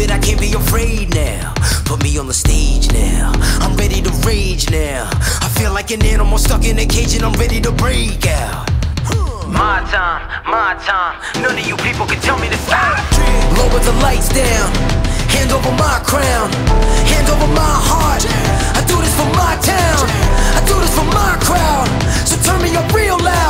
it, I can't be afraid now. Put me on the stage now, I'm ready to rage now. I feel like an animal stuck in a cage and I'm ready to break out. My time, none of you people can tell me to stop. Lower the lights down, hand over my crown, hand over my heart. I do this for my town, I do this for my crowd. So turn me up real loud.